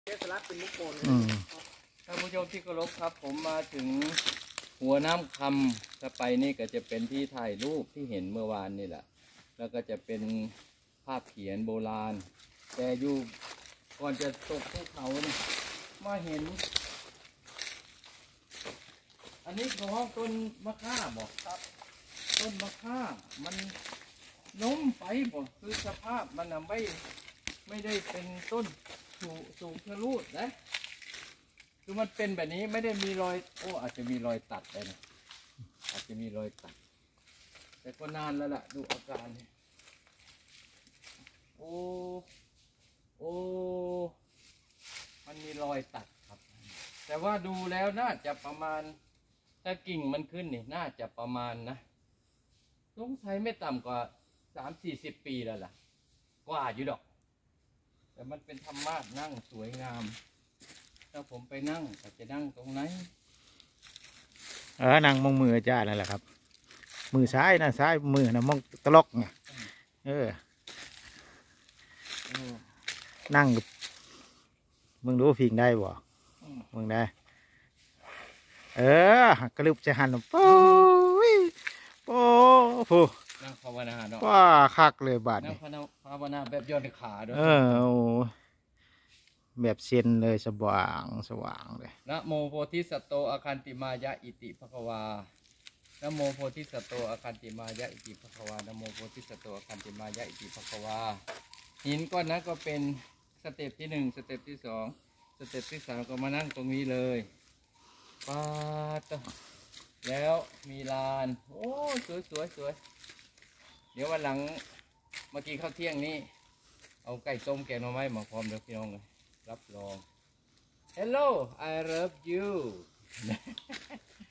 สลัดเป็นลูกโป่งท่านผู้ชมที่เคารพครับผมมาถึงหัวน้ำคำถ้าไปนี่ก็จะเป็นที่ถ่ายรูปที่เห็นเมื่อวานนี่แหละแล้วก็จะเป็นภาพเขียนโบราณแต่อยู่ก่อนจะตกภูเขาเนี่ยมาเห็นอันนี้ของต้นมะข่าบอกครับต้นมะข่ามันล้มไปบอกคือสภาพมันไม่ได้เป็นต้นสูงทะลุนะคือมันเป็นแบบนี้ไม่ได้มีรอยอาจจะมีรอยตัดได้นะอาจจะมีรอยตัดแต่ก็นานแล้วล่ะดูอาการเนี่ยมันมีรอยตัดครับแต่ว่าดูแล้วน่าจะประมาณถ้ากิ่งมันขึ้นนี่น่าจะประมาณนะสงสัยไม่ต่ำกว่า30-40 ปีแล้วล่ะกว่าอยู่ดอกแต่มันเป็นธรรมะนั่งสวยงามถ้าผมไปนั่งจะนั่งตรงไหนนั่งมองมืออาจารย์นั่นแหละครับมือซ้ายนะซ้ายมือนะมองตลกไงนั่งมึงรู้พิงได้บ่มึงได้กระลึบจะหันโอ้ยโอ้โหนั่งภาวนาเนาะว่าคักเลยบาดนั่งภาวนาแบบย่อนขาด้วยแบบเซียนเลยสว่างเลยนะโมโพธิสัตโตอาคันติมายะอิติภควานะโมโพธิสัตโตอาคันติมายะอิติภควานะโมโพธิสัตโตอาคันติมายะอิติภควาหินก้อนนั้นก็เป็นสเต็ปที่1สเต็ปที่2สเต็ปที่3ก็มานั่งตรงนี้เลยป้าตแล้วมีลานโอ้สวยเดี๋ยววันหลังเมื่อกี้ข้าวเที่ยงนี้เอาไก่ต้มแกงหน่อไม้มาพร้อมเดี๋ยวพี่น้องรับรอง Hello I love you